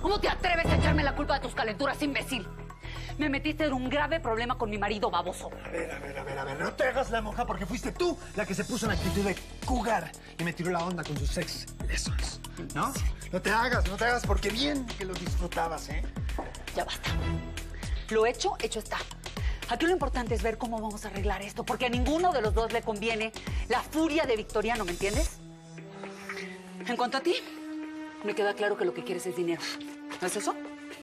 ¿Cómo te atreves a echarme la culpa de tus calenturas, imbécil? Me metiste en un grave problema con mi marido baboso. A ver, no te hagas la moja porque fuiste tú la que se puso en actitud de jugar y me tiró la onda con sus ex lessons, ¿no? No te hagas porque bien que lo disfrutabas, ¿eh? Ya basta. Lo hecho está. Aquí lo importante es ver cómo vamos a arreglar esto, porque a ninguno de los dos le conviene la furia de Victoriano, ¿me entiendes? En cuanto a ti, me queda claro que lo que quieres es dinero. ¿No es eso?